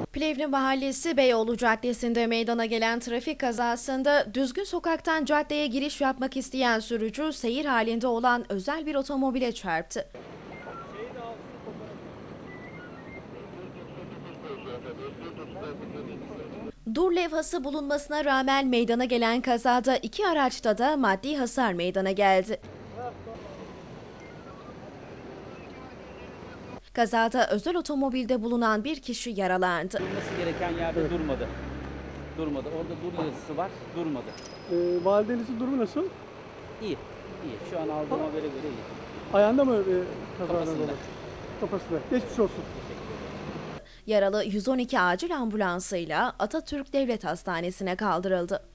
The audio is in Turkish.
Plevne Mahallesi Beyoğlu Caddesi'nde meydana gelen trafik kazasında düzgün sokaktan caddeye giriş yapmak isteyen sürücü seyir halinde olan özel bir otomobile çarptı. Dur levhası bulunmasına rağmen meydana gelen kazada iki araçta da maddi hasar meydana geldi. Kazada özel otomobilde bulunan bir kişi yaralandı. Durması gereken yerde durmadı. Orada dur yazısı var, durmadı. Validenizin durumu nasıl? İyi. Şu an aldığım habere göre iyi. Ayağında mı kazadan Kafasında. dolayı? Kafasında. Geçmiş olsun. Yaralı 112 acil ambulansıyla Atatürk Devlet Hastanesi'ne kaldırıldı.